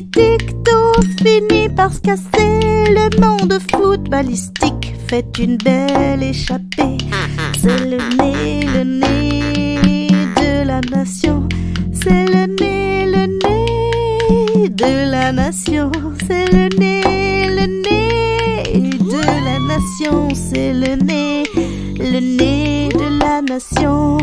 tic-tac-toe finit par se casser. Le monde footballistique fait une belle échappée. C'est le nez de la nation. C'est le nez de la nation. C'est le nez de la nation. C'est le nez de la nation.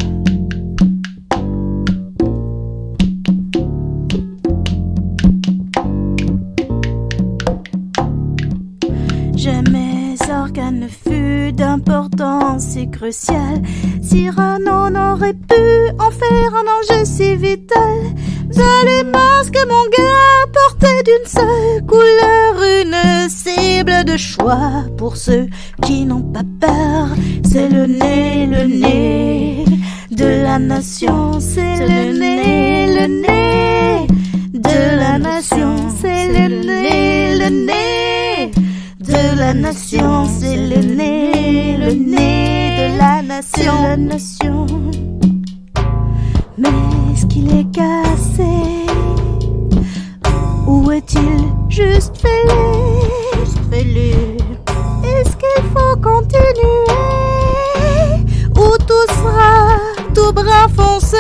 Jamais organe fut d'importance si cruciale. Cyrano n'aurait pu en faire un enjeu si vital. Les masques, mon gars, portaient d'une seule couleur une cible de choix pour ceux qui n'ont pas peur. C'est le nez de la nation. C'est le nez de la nation. C'est le nez de la nation. C'est le nez de la nation. Mais est-ce qu'il est cassé? Ou est-il juste fêlé? Est-ce qu'il faut continuer? Ou tout sera tout brun foncé?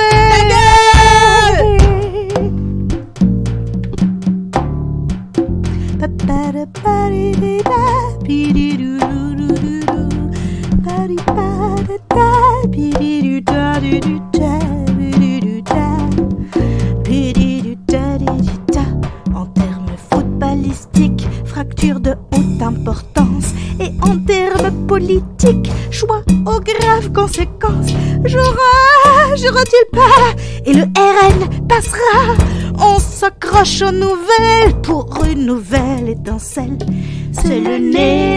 En termes footballistiques, fracture de haute importance. Et en termes politiques, choix aux graves conséquences. Jouera-t-il pas? Et le RN passera. On s'accroche aux nouvelles pour une nouvelle étincelle. C'est le nez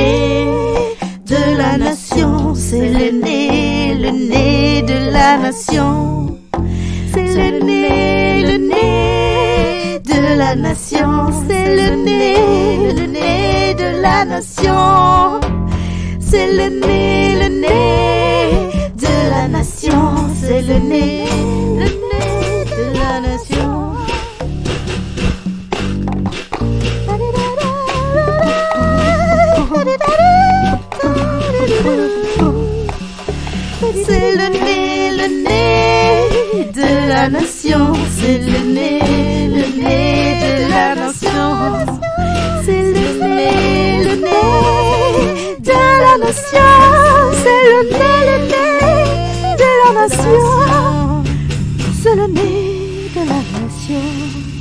de la nation. C'est le nez de la nation. C'est le nez de la nation. C'est le nez de la nation. C'est le nez de la nation. C'est le nez de la nation. C'est le nez de la nation. C'est le nez de la nation. C'est le nez de la nation. C'est le nez de la nation. C'est le nez de la nation.